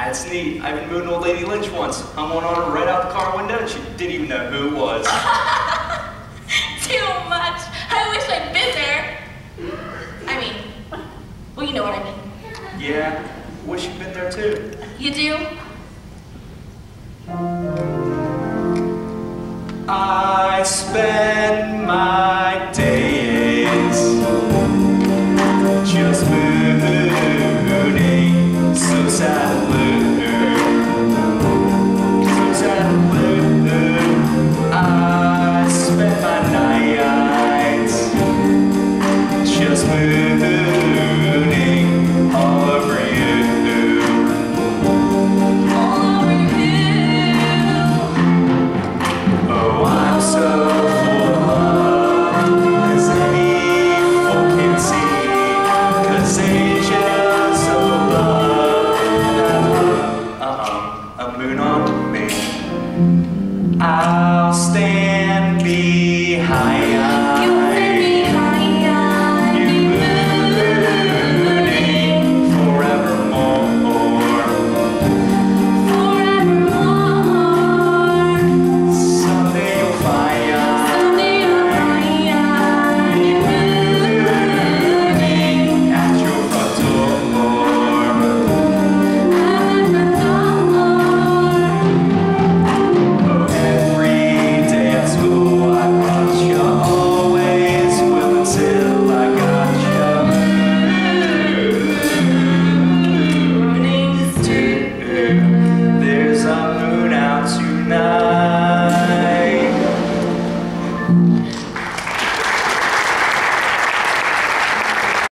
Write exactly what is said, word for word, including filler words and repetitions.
That's neat. I even moved an old lady Lynch once. Hung one on her right out the car window, and she didn't even know who it was. Too much. I wish I'd been there. I mean, well, you know what I mean. Yeah, wish you'd been there too. You do? I spent